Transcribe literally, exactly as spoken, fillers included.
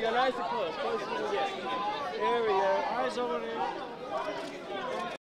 go, nice and close, close as you can get. There we go. Eyes over there.